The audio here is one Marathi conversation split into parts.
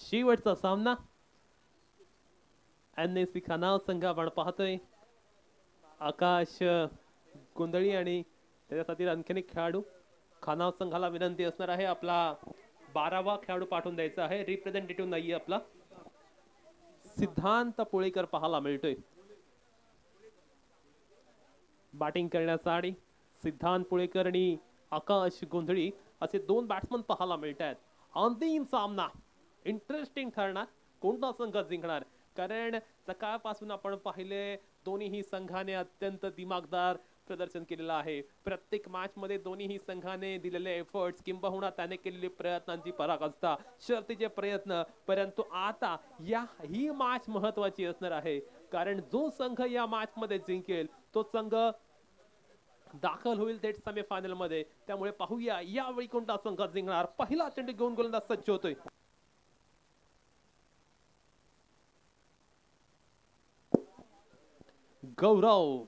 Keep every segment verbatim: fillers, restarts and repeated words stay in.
शेवटचा सामना एन एस सी खानाव संघ आपण पाहतोय आकाश गोंधळी आणि त्याच्यासाठी आणखीन एक खेळाडू. खानाव संघाला विनंती असणार आहे आपला बारावा खेळाडू पाठवून द्यायचा आहे. रिप्रेझेंटेटिव्ह नाहीये आपला सिद्धांत पोळेकर पाहायला मिळतोय बॅटिंग करण्यासाठी. सिद्धांत पोळेकर आणि आकाश गोंधळी असे दोन बॅट्समन पाहायला मिळतात. अंतिम सामना इंटरेस्टिंग ठरणार. कोणता संघ जिंकणार? कारण सकाळपासून आपण पाहिले दोन्ही संघाने अत्यंत दिमागदार प्रदर्शन केलेलं आहे. प्रत्येक मॅच मध्ये दोन्ही संघाने दिलेले एफर्ट्स किंबहुना त्याने केलेले प्रयत्नांची पराकाष्ठा, शर्तीचे प्रयत्न. परंतु आता या ही मॅच महत्वाची असणार आहे कारण जो संघ या मॅच मध्ये जिंकेल तो संघ दाखल होईल थेट सेमी फायनल मध्ये. त्यामुळे पाहूया यावेळी कोणता संघ जिंकणार. पहिला चेंडू घेऊन गोलंदाज सज्ज होतोय. Gaurav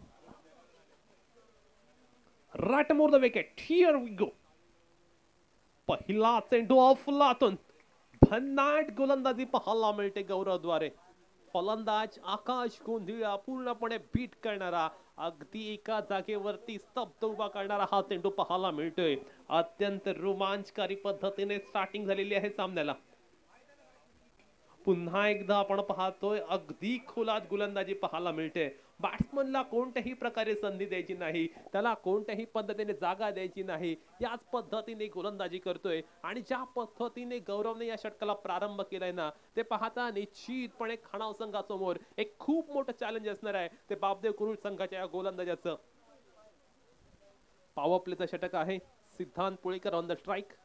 right more the wicket. Here we go. पहिला चेंडू ऑफलातून भन्नाट गोलंदाजी पाहायला मिळते गौरवद्वारे. फलंदाज आकाश गोंधळी पूर्णपणे बीट करणारा, अगदी एका जागेवरती स्तब्ध उभा करणारा हा चेंडू पाहायला मिळतोय. अत्यंत रोमांचकारी पद्धतीने स्टार्टिंग झालेली आहे सामन्याला. पुन्हा एकदा आपण पाहतोय अगदी खोलात गोलंदाजी पाहायला मिळते. बॅट्समनला कोणत्याही प्रकारे संधी द्यायची नाही, त्याला कोणत्याही पद्धतीने जागा द्यायची नाही. याच पद्धतीने गोलंदाजी करतोय आणि ज्या पद्धतीने गौरवने या षटकाला प्रारंभ केलाय ना, ते पाहता निश्चितपणे खानाव संघासमोर एक खूप मोठं चॅलेंज असणार आहे. ते बापदेव कुरुळ संघाच्या या गोलंदाजाचं. पॉवर प्लेचं षटक आहे. सिद्धांत पोळेकर ऑन द स्ट्राइक.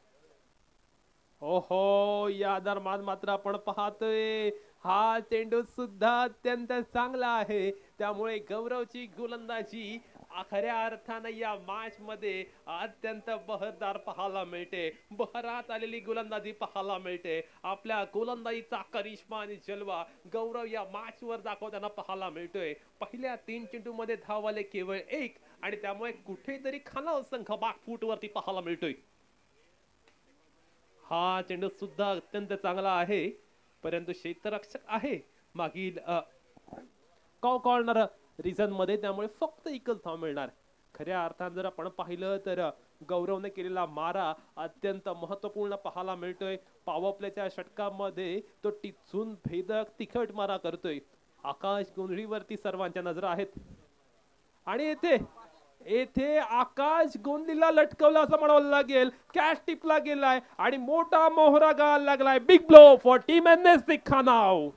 ओहो, या दरम्यान मात्र आपण पाहतोय हा चेंडू सुद्धा अत्यंत चांगला आहे. त्यामुळे गौरवची गोलंदाजी खऱ्या अर्थाने या मॅच मध्ये अत्यंत बहरदार पाहायला मिळते. बहरात आलेली गोलंदाजी पाहायला मिळते. आपल्या गोलंदाजीचा करिश्मा आणि जलवा गौरव या मॅच वर दाखवताना पाहायला मिळतोय. पहिल्या तीन चेंडू मध्ये धाव आले केवळ एक आणि त्यामुळे कुठेतरी खानाव संघ बॅकफूट वरती पाहायला मिळतोय. हा चेंडू सुद्धा अत्यंत चांगला आहे परंतु क्षेत्ररक्षक आहे मागील कॉर्नर रिजन मध्ये, त्यामुळे फक्त एकच धाव मिळणार. खऱ्या अर्थात जर आपण पाहिलं तर गौरवने केलेला मारा अत्यंत महत्वपूर्ण पाहायला मिळतोय. पॉवर प्लेच्या षटकामध्ये तो टिचून भेदक तिखट मारा करतोय. आकाश गोंधळीवरती सर्वांच्या नजरा आहेत आणि येथे येथे आकाश गोंधळीला लटकवला असं म्हणावं लागेल. कॅच टिपला गेलाय आणि मोठा मोहरा गायला लागलाय. Big blow for team N S C Khanav.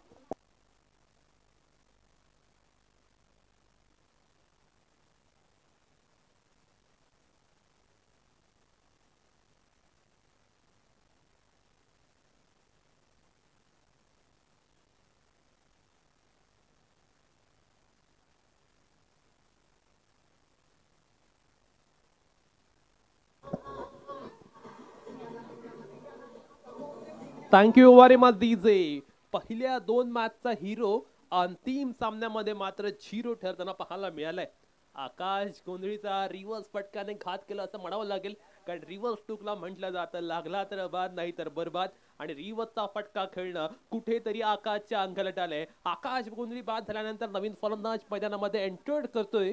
Thank you very much DJ. पहिल्या दोन मॅचचा हिरो अंतिम सामन्यामध्ये मात्र झिरो ठरताना पाहायला मिळालाय. आकाश गोंधळीचा रिव्हर्स फटकाने घात केला असं म्हणावं लागेल कारण रिव्हर्स टूकला म्हटलं जातं लागला तर बाद नाही तर बरबाद आणि रिव्हर्सचा फटका खेळणं कुठेतरी आकाशच्या अंगाला आलंय. आकाश गोंधळी बाद झाल्यानंतर नवीन फलंदाज मैदानामध्ये एंटर्ड करतोय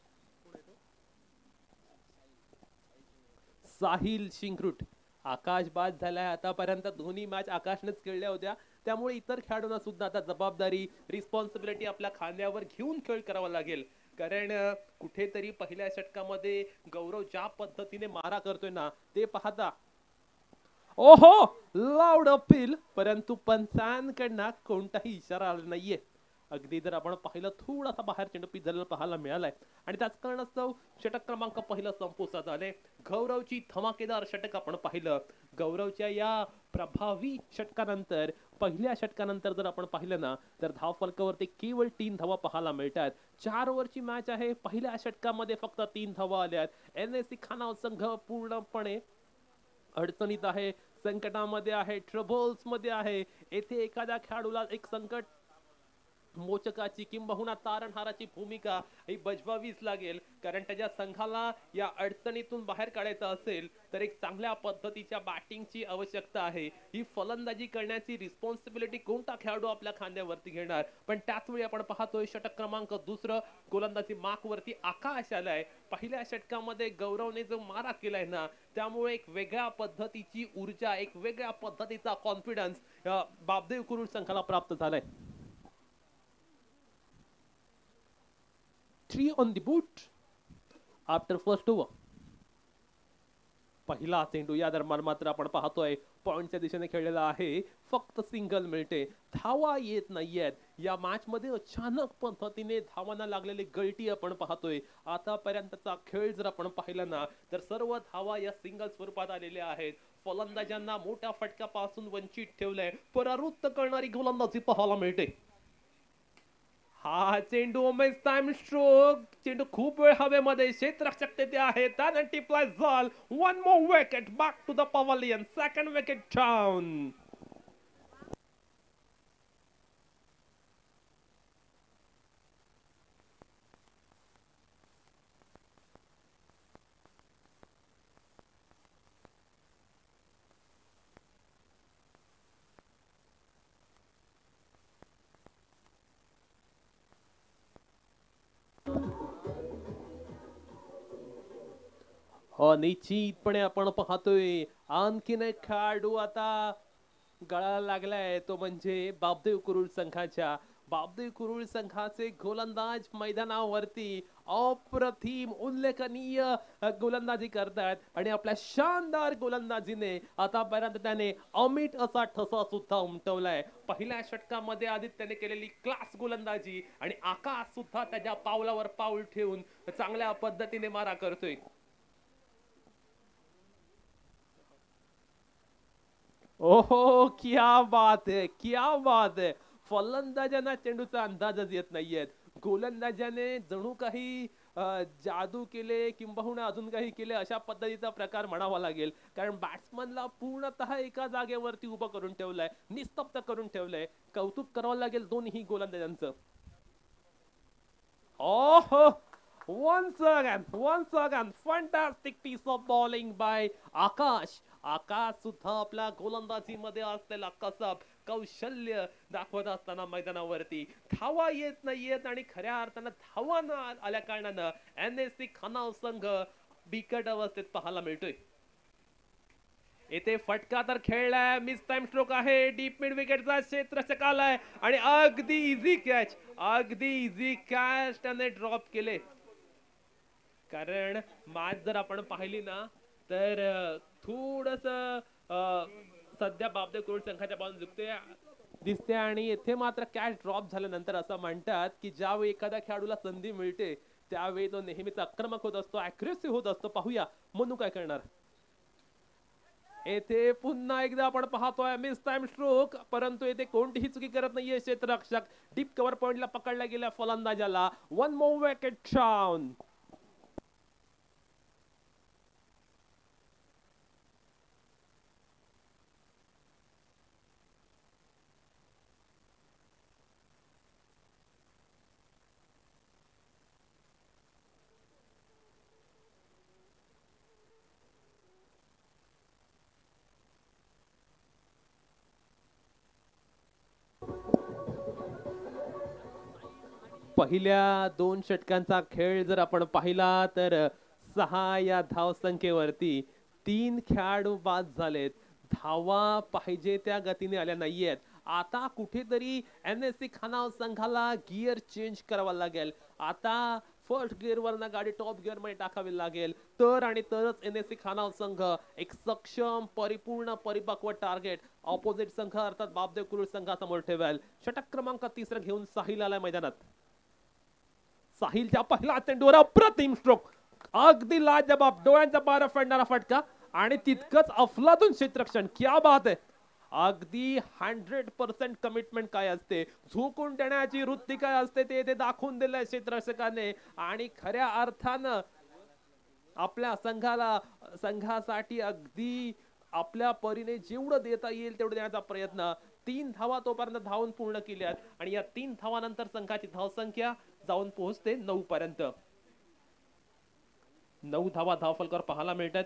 साहिल शिंगरूट. आकाश बाद झालाय. आतापर्यंत दोन्ही मॅच आकाशनेच खेळल्या होत्या त्यामुळे इतर खेळाडूंना सुद्धा आता जबाबदारी रिस्पॉन्सिबिलिटी आपल्या खांद्यावर घेऊन खेळ करावा लागेल. कारण कुठेतरी पहिल्या षटकामध्ये गौरव ज्या पद्धतीने मारा करतोय ना ते पाहता ओहो लाऊड अपील परंतु पंचांकडनं कोणताही इशारा आला नाहीये. अगदी जर आपण पाहिलं थोडासा बाहेर चेंडू पिच झालेला पाहायला मिळालाय आणि त्याच कारणास्तव षटक क्रमांक पहिला संपुष्टात आले. गौरवची धमाकेदार षटक आपण पाहिलं. गौरवच्या या प्रभावी षटकानंतर पहिल्या षटकानंतर जर आपण पाहिलं ना तर धाव फलकावरती केवळ तीन धावा पाहायला मिळतात. चार ओव्हरची मॅच आहे. पहिल्या षटकामध्ये फक्त तीन धावा आल्यात. एन एस सी खानाव संघ पूर्णपणे अडचणीत आहे, संकटामध्ये आहे, ट्रबल्स मध्ये आहे. येथे एखाद्या खेळाडूला एक संकट मोचकाची किंबहुना तारणहाराची भूमिका ही बजवावीच लागेल, कारण त्याच्या संघाला या अडचणीतून बाहेर काढायचं असेल तर एक चांगल्या पद्धतीच्या बॅटिंगची आवश्यकता आहे. ही फलंदाजी करण्याची रिस्पॉन्सिबिलिटी कोणता खेळाडू आपल्या खांद्यावरती घेणार? पण त्याच वेळी आपण पाहतोय षटक क्रमांक दुसरं गोलंदाजी मार्क वरती आकाश आलाय. पहिल्या षटकामध्ये गौरवने जो मारा केलाय ना, त्यामुळे एक वेगळ्या पद्धतीची ऊर्जा, एक वेगळ्या पद्धतीचा कॉन्फिडन्स बाबदेव कुरुल संघाला प्राप्त झालाय. Three on the boot after first over. पहिला चेंडू या दरम्यान मात्र आपण पाहतोय पॉइंटच्या दिशेने खेळलेला आहे, फक्त सिंगल मिळते, धावा येत नाहीयेत. या मॅच मध्ये अचानक पद्धतीने धावांना लागलेली गळती आपण पाहतोय. आतापर्यंतचा खेळ जर आपण पाहिला ना तर सर्व धावा या सिंगल स्वरूपात आलेल्या आहेत. फलंदाजांना मोठ्या फटक्यापासून वंचित ठेवलंय, परावृत्त करणारी गोलंदाजी पाहायला मिळते. हा चेंडू मिस टाइम स्ट्रोक, चेंडू खूप वेळ हवेमध्ये, क्षेत्ररक्षक तेथे आहेत आणि टिपलाय झाल. One more wicket back to the pavilion, second wicket down. निश्चितपणे आपण पाहतोय आणखीन एक खेळाडू आता गळाला लागलाय, तो म्हणजे बाबदेव कुरुल संघाच्या. बाबदेव कुरुल संघाचे गोलंदाज मैदानावरती अप्रतिम उल्लेखनीय गोलंदाजी करतात आणि आपल्या शानदार गोलंदाजीने आतापर्यंत त्याने अमिट असा ठसा सुद्धा उमटवलाय. पहिल्या षटकामध्ये आदित्यने केलेली क्लास गोलंदाजी आणि आकाश सुद्धा त्याच्या पावलावर पाऊल ठेवून चांगल्या पद्धतीने मारा करतोय. ओहो, क्या बात है, क्या बात है. फलंदाजांना चेंडूचा अंदाजच येत नाहीयेत. गोलंदाजाने जणू काही जादू केले किंबहुना अजून काही केले अशा पद्धतीचा प्रकार म्हणावा लागेल, कारण बॅट्समनला पूर्णतः एका जागेवरती उभं करून ठेवलंय, निस्तब्ध करून ठेवलंय. कौतुक करावं लागेल दोन्ही गोलंदाजांचं. ओहो, once again, once again, fantastic piece of bowling by आकाश. आकाश सुद्धा आपल्या गोलंदाजीमध्ये असलेला कसब, कौशल्य दाखवत असताना मैदानावरती धावा येत नाहीयेत आणि खऱ्या अर्थानं धावा न आल्या कारणानं एनएससी खानाव संघ बिकट अवस्थेत पाहायला मिळतोय. येथे फटका तर खेळलाय, मिस टाइम स्ट्रोक आहे, डीप मिड विकेटचा क्षेत्ररक्षक आलाय आणि अगदी इझी कॅच, अगदी इझी कॅच त्याने ड्रॉप केले. कारण मॅच जर आपण पाहिली ना तर थोडस सध्या बाबदेव कुरुल संघाच्या बाजूने झुकते दिसते आणि येथे मात्र कॅच ड्रॉप झाल्यानंतर असं म्हणतात की ज्यावेळी एखाद्या खेळाडूला संधी मिळते त्यावेळी तो नेहमीच आक्रमक होत असतो, अग्रेसिव्ह होत असतो. पाहूया मनू काय करणार. येथे पुन्हा एकदा आपण पाहतोय मिस टाइम स्ट्रोक, परंतु येथे कोणतीही चुकी करत नाहीये क्षेत्ररक्षक. डीप कव्हर पॉइंटला पकडला गेल्या फलंदाजाला. One more wicket down. पहिल्या दोन षटकांचा खेळ जर आपण पाहिला तर सहा या धाव संख्येवरती तीन खेळाडू बाद झालेत. धावा पाहिजे त्या गतीने आल्या नाहीयेत. आता कुठेतरी एनएससी खानाव संघाला गिअर चेंज करावा लागेल. आता फर्स्ट गिअर वरना गाडी टॉप गिअर मध्ये टाकावी लागेल, तर आणि तरच एनएससी खानाव संघ एक सक्षम परिपूर्ण परिपक्व टार्गेट ऑपोजिट संघ अर्थात बाबदेव कुरुल संघासमोर ठेवेल. षटक क्रमांक तिसरा घेऊन साहिल आलाय मैदानात. साहिलच्या पहिला चेंडूवर अप्रतिम स्ट्रोक, अगदी लाजबाब डोळ्यांचा पारा फेडणारा फटका आणि तितकंच अफलातून क्षेत्ररक्षण. क्या बात आहे. अगदी हंड्रेड पर्सेंट कमिटमेंट काय असते, झोकून देण्याची वृत्ती काय असते ते ते दाखवून दिलंय क्षेत्ररक्षकाने आणि खऱ्या अर्थानं आपल्या संघाला संघासाठी अगदी आपल्या परीने जेवढं देता येईल तेवढं देण्याचा प्रयत्न. तीन धावा तोपर्यंत धावून पूर्ण केल्यात आणि या तीन धावानंतर संघाची धावसंख्या जाऊन पोहोचते नऊ पर्यंत. नऊ धावा धावफलकावर पाहायला मिळतात.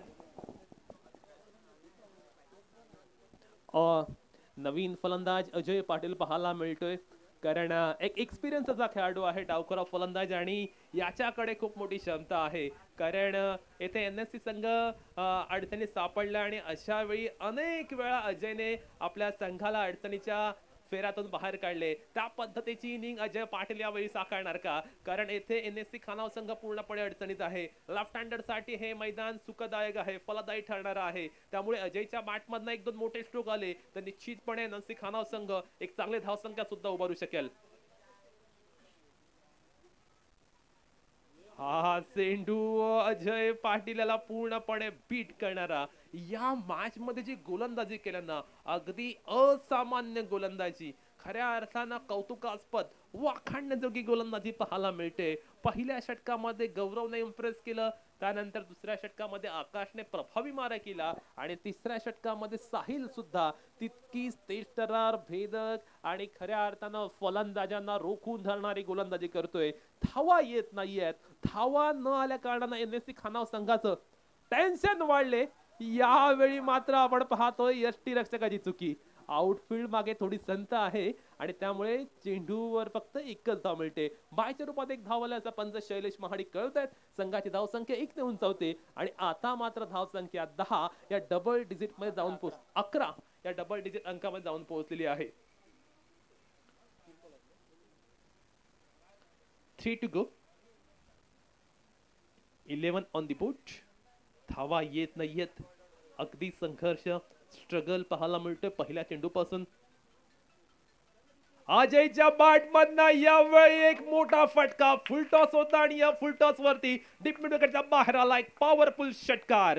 नवीन फलंदाज अजय पाटील पाहायला मिळतोय, कारण एक एक्सपिरियन्सचा खेळाडू आहे, डावखुरा फलंदाज, आणि याच्याकडे खूप मोठी क्षमता आहे. कारण येथे एन एस सी संघ अडचणीत सापडला आणि अशा वेळी अनेक वेळा अजयने आपल्या संघाला अडचणीच्या फेऱ्यातून बाहेर काढले. त्या पद्धतीची इनिंग अजय पाटील यावेळी साकारणार का? कारण येथे एन एस सी खानाव संघ पूर्णपणे अडचणीत आहे. लेफ्ट हँडर साठी हे मैदान सुखदायक आहे, फलदायी ठरणार आहे. त्यामुळे अजयच्या बॅटमधनं एक दोन मोठे स्ट्रोक आले तर निश्चितपणे एन एस सी खानाव संघ एक चांगले धावसंख्या सुद्धा उभारू शकेल. हा चेंडू अजय पाटील याला पूर्णपणे बीट करणारा. या मॅच मध्ये जी गोलंदाजी केल्यानं अगदी असामान्य गोलंदाजी, खऱ्या अर्थानं कौतुकास्पद वाखाणण्याजोगी गोलंदाजी पाहायला मिळते. पहिल्या षटकामध्ये गौरवने इम्प्रेस केलं, त्यानंतर दुसऱ्या षटकामध्ये आकाशने प्रभावी मारा केला आणि तिसऱ्या षटकामध्ये साहिल सुद्धा तितकीच तेजतर्रार, भेदक आणि खऱ्या अर्थानं फलंदाजांना रोखून धरणारी गोलंदाजी करतोय. धावा येत नाहीयेत. धावा न आल्या कारणानं एन एस सी खानाव संघाचं टेन्शन वाढले. यावेळी मात्र आपण पाहतोय यष्टी रक्षकाची चुकी. आउटफील्ड मागे थोडी संत आहे आणि त्यामुळे चेंडूवर फक्त एकच धाव मिळते. बायच्या रूपात एक धाव आल्याचा पंच शैलेश महाडिक कळतायत. संघाची धावसंख्या एक ने उंचावते आणि आता मात्र धावसंख्या दहा या डबल डिजिट मध्ये जाऊन पोहोच अकरा या डबल डिजिट अंकामध्ये जाऊन पोहोचलेली आहे. Three to go. Eleven on the board. धावा येत नाहीयेत. अगदी संघर्ष, स्ट्रगल पाहायला मिळतोय पहिल्या चेंडू पासून. अजयच्या बॅट मधनं यावेळी एक मोठा फटका. फुलटॉस होता आणि या फुलटॉस वरती डीप मिड विकेटच्या बाहेर आला एक पॉवरफुल षटकार.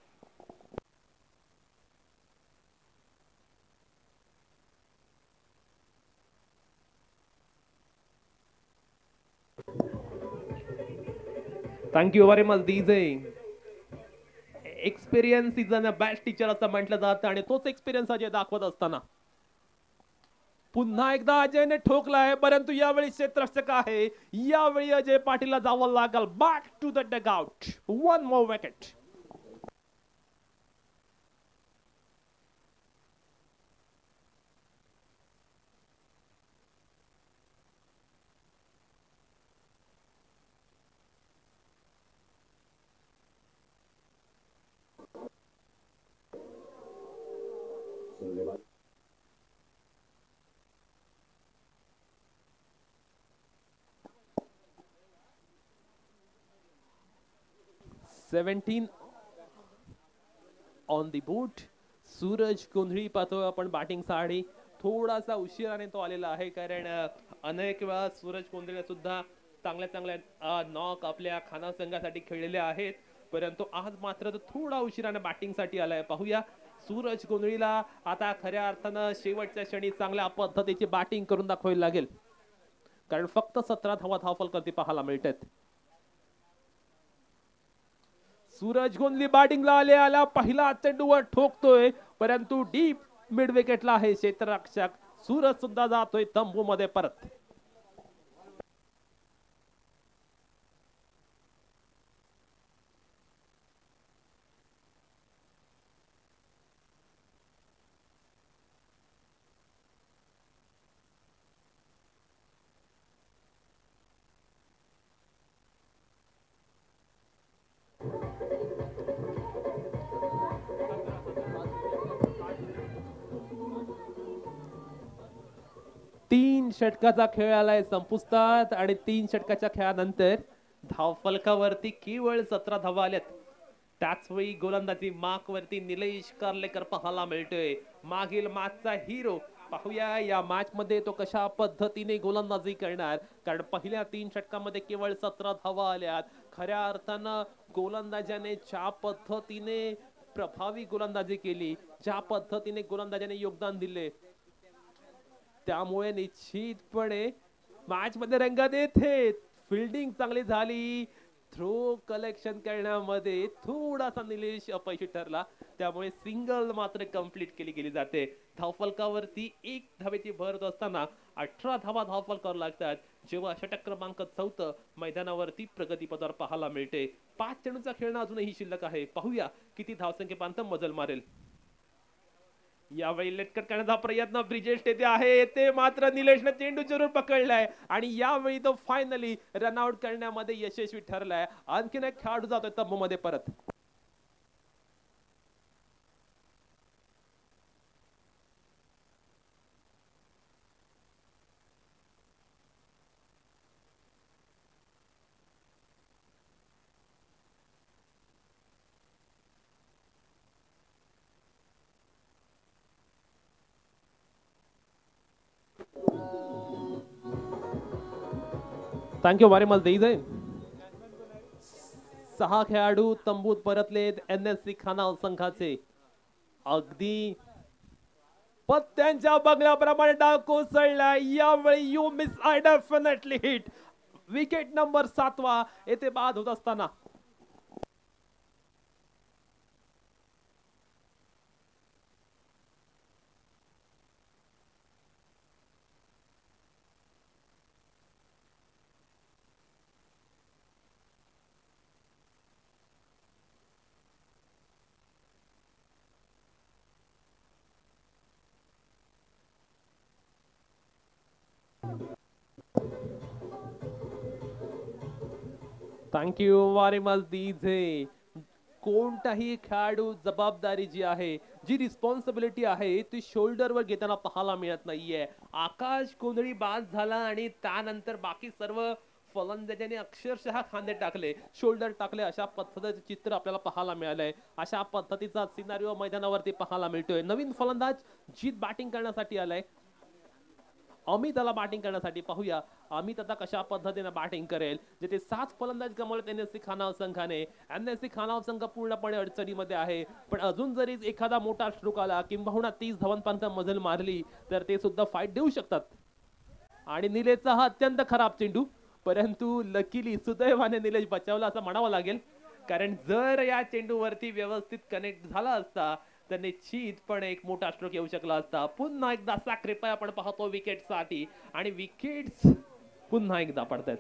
Thank you very much DJ. Experience is a best teacher असं म्हटलं जातं आणि तोच एक्सपिरियन्स अजय दाखवत असताना पुन्हा एकदा अजयने ठोकलाय, परंतु यावेळी क्षेत्ररक्षक आहे. यावेळी अजय पाटीलला जावं लागल back to the dugout. One more wicket. Seventeen on the board. Suraj Gondhali पाहतोय आपण बॅटिंग साठी. थोडासा उशिराने तो आलेला आहे, कारण अनेक वेळा सूरज गोंधळी सुद्धा चांगल्या चांगल्या नॉक आपल्या खाना संघासाठी खेळलेले आहेत, परंतु आज मात्र तो थोडा उशिराने बॅटिंग साठी आलाय. पाहूया सूरज गोंधळीला आता खऱ्या अर्थानं शेवटच्या क्षणी चांगल्या पद्धतीची बॅटिंग करून दाखवावी लागेल, कारण फक्त सतरा धावा धावफलकावरती पाहायला मिळतात. सूरज गोंधळी बॅटिंगला आले आला पहिला चेंडूवर ठोकतोय, परंतु डीप मिड विकेटला आहे क्षेत्ररक्षक. सूरज सुद्धा जातोय तंबू मध्ये परत. तीन षटकाचा खेळ आलाय संपुष्टात आणि तीन षटकाच्या खेळानंतर धावफलकावरती केवळ सतरा धावा आल्यात. त्याचवेळी गोलंदाजी मार्क वरती निलेश कार्लेकर पाहायला मिळतोय, मागील मॅचचा हिरो. पाहूया या मॅच मध्ये तो कशा पद्धतीने गोलंदाजी करणार, कारण पहिल्या तीन षटकामध्ये केवळ सतरा धावा आल्यात. खऱ्या अर्थानं गोलंदाजाने ज्या पद्धतीने प्रभावी गोलंदाजी केली, ज्या पद्धतीने गोलंदाजाने योगदान दिले, त्यामुळे निश्चितपणे मॅच मध्ये रंगत येते. फिल्डिंग चांगली झाली, थ्रो कलेक्शन करण्यामध्ये थोडासा निलेश अपयशी ठरला, त्यामुळे सिंगल मात्र कंप्लीट केली गेली जाते. धावफलकावरती एक धावेची भर होत असताना अठरा धावा धावफलकावर लागतात, जेव्हा षटक क्रमांक चौथं मैदानावरती प्रगतीपथावर पाहायला मिळते. पाच चेंडूचा खेळणं अजूनही शिल्लक आहे. पाहूया किती धावसंख्येपर्यंत मजल मारेल. यावेळी लेटकट करण्याचा प्रयत्न ब्रिजेश तेथे आहे, ते मात्र निलेशने चेंडू जरूर पकडलाय आणि यावेळी तो फायनली रनआउट करण्यामध्ये यशस्वी ठरलाय. आणखीन एक खेळाडू जातोय तंबू मध्ये परत. थँक्यू व्हेरी मच देई जाईल. सहा खेळाडू तंबूत परतलेत एन एस सी खानावळ संघाचे. अगदी पत्त्यांच्या बंगल्याप्रमाणे डाव कोसळला. यावेळी you miss I definitely hit. Wicket number सातवा येथे बाद होत असताना थँक्यू व्हेरी मच डीजे. कोणताही खेळाडू जबाबदारी जी आहे, जी रिस्पॉन्सिबिलिटी आहे ती शोल्डरवर घेताना पाहायला मिळत नाहीये. आकाश कोंदळी बाद झाला आणि त्यानंतर बाकी सर्व फलंदाजांनी अक्षरशः खांदे टाकले, शोल्डर टाकले, अशा पद्धतीचे चित्र आपल्याला पाहायला मिळालंय. अशा पद्धतीचा सिनारिओ मैदानावरती पाहायला मिळतोय. नवीन फलंदाज जीत बॅटिंग करण्यासाठी आलाय. अमितला बॅटिंग करण्यासाठी पाहूया अमित आता कशा पद्धतीने बॅटिंग करेल. जिथे सात फलंदाज गमावलेत एनएससी खानावळ संघाने. एनएससी खानावळ संघ पूर्णपणे अडचणीमध्ये आहे, पण अजून जरी एखादा मोठा स्ट्रोक आला किंबहुना तीस धावांपर्यंत मजल मारली तर ते सुद्धा फाईट देऊ शकतात. आणि निलेशचा हा अत्यंत खराब चेंडू, परंतु लकीली सुदैवाने निलेश बचावला असं म्हणावं लागेल, कारण जर या चेंडूवरती व्यवस्थित कनेक्ट झाला असता तर निश्चितपणे एक मोठा स्ट्रोक येऊ शकला असता. पुन्हा एकदा सॅक्रिफाय आपण पाहतो विकेट साठी आणि विकेट्स पुन्हा एकदा पडतात.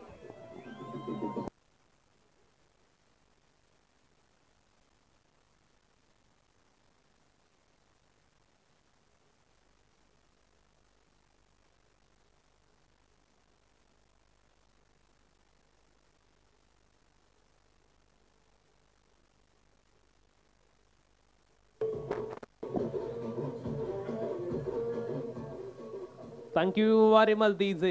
Thank you very much DJ.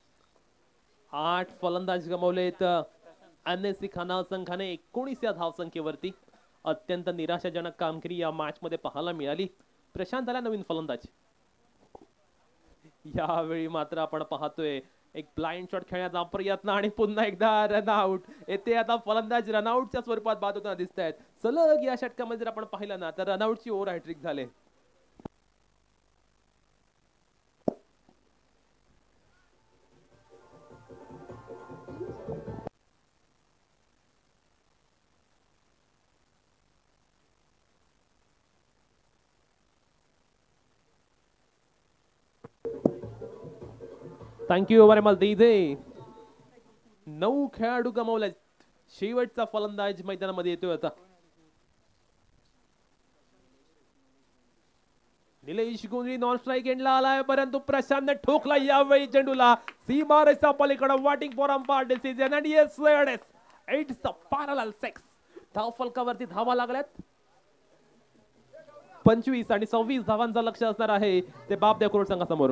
आठ फलंदाज गमावलेत एनएससी खानावळ संघाने एकोणीस या धावसंख्येवरती. अत्यंत निराशाजनक कामगिरी या मॅच मध्ये पाहायला मिळाली. प्रशांत आला नवीन फलंदाज. यावेळी मात्र आपण पाहतोय एक ब्लाइंड शॉट खेळण्याचा प्रयत्न आणि पुन्हा एकदा रनआउट. येथे आता फलंदाज रनआउटच्या स्वरूपात बाद होताना दिसत आहेत. सलग या षटकामध्ये जर आपण पाहिलं ना तर रनआउटची ओव्हर हॅट्रिक झाले. Thank you very much DJ. नऊ खेळाडू गमावले. शेवटचा फलंदाज मैदानामध्ये येतोय आता. निलेश गुंजरी नॉन स्ट्राइक एंडला आलाय, परंतु प्रशांतने ठोकला यावेळी चेंडूला सीमारेषा पलीकडे. Waiting for umpire decision and yes it's a parallel six. धावफलकावरती धावा लागल्यात. पंचवीस आणि सव्वीस धावांचा लक्ष असणार आहे ते बाप देव कुरुड संघासमोर.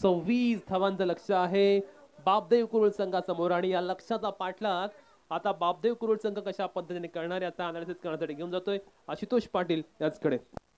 सव्वीस धावांचं लक्ष आहे बापदेव कुरुळ संघासमोर आणि या लक्षाचा पाठलाग आता बापदेव कुरुळ संघ कशा पद्धतीने करणार याचा अनालिसिस करण्यासाठी घेऊन जातोय आशुतोष पाटील याचकडे.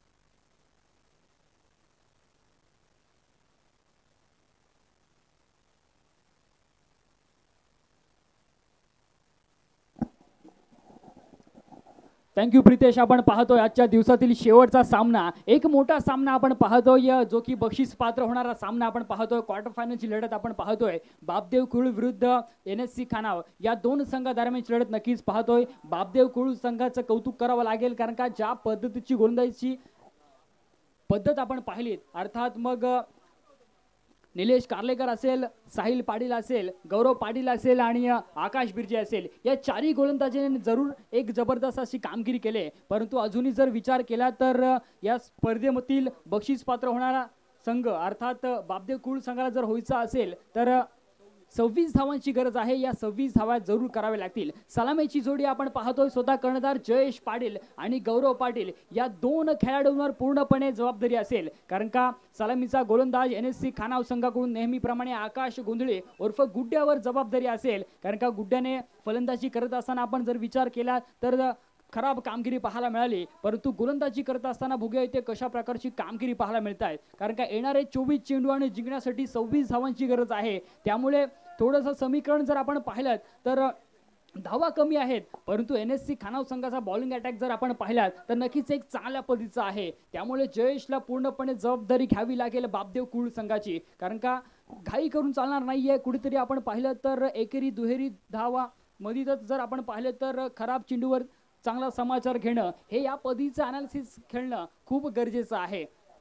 थँक्यू प्रितेश. आपण पाहतोय आजच्या दिवसातील शेवटचा सामना, एक मोठा सामना आपण पाहतोय जो की बक्षीस पात्र होणारा सामना आपण पाहतोय. क्वार्टर फायनलची लढत आपण पाहतोय बापदेव कुरुळ विरुद्ध एन एस सी खानाव या दोन संघादरम्यानची लढत नक्कीच पाहतोय. बापदेव कुरुळ संघाचं कौतुक करावं लागेल कारण का ज्या पद्धतीची गोलंदाजीची पद्धत आपण पाहिली, अर्थात मग निलेश कार्लेकर असेल, साहिल पाटील असेल, गौरव पाटील असेल आणि आकाश बिर्जे असेल, या चारही गोलंदाजांनी जरूर एक जबरदस्त अशी कामगिरी केली. परंतु अजूनही जर विचार केला तर या स्पर्धेमधील बक्षीस पात्र होणारा संघ अर्थात बापदेव कुरुळ संघाला जर व्हायचा असेल तर सव्वीस धावांची गरज आहे. या सव्वीस धावा जरूर कराव्या लागतील. सलामीची जोडी आपण पाहतोय स्वतः कर्णधार जयेश पाटील आणि गौरव पाटील या दोन खेळाडूंवर पूर्णपणे जबाबदारी असेल कारण का सलामीचा गोलंदाज एन एस सी खानाव संघाकडून नेहमीप्रमाणे आकाश गोंधळे उर्फ गुड्ड्यावर जबाबदारी असेल कारण का गुड्ड्याने फलंदाजी करत असताना आपण जर विचार केला तर खराब कामगिरी पाहायला मिळाली. परंतु गोलंदाजी करत असताना बघूया इथे कशा प्रकारची कामगिरी पाहायला मिळत आहे कारण का येणारे चोवीस चेंडू आणि जिंकण्यासाठी सव्वीस धावांची गरज आहे. त्यामुळे थोडंसं समीकरण जर आपण पाहिलं तर धावा कमी आहेत, परंतु एन एस सी खानाव संघाचा बॉलिंग अटॅक जर आपण पाहिलात तर नक्कीच एक चांगल्या पद्धतीचा आहे. त्यामुळे जयेशला पूर्णपणे जबाबदारी घ्यावी लागेल बापदेव कुरुळ संघाची कारण का घाई करून चालणार नाहीये. कुठेतरी आपण पाहिलं तर एकेरी दुहेरी धावा मधीतच जर आपण पाहिलं तर खराब चेंडूवर चांगला समाचार घेणं हे या पद्धतीचं अनालिसिस खेळणं खूप गरजेचं आहे.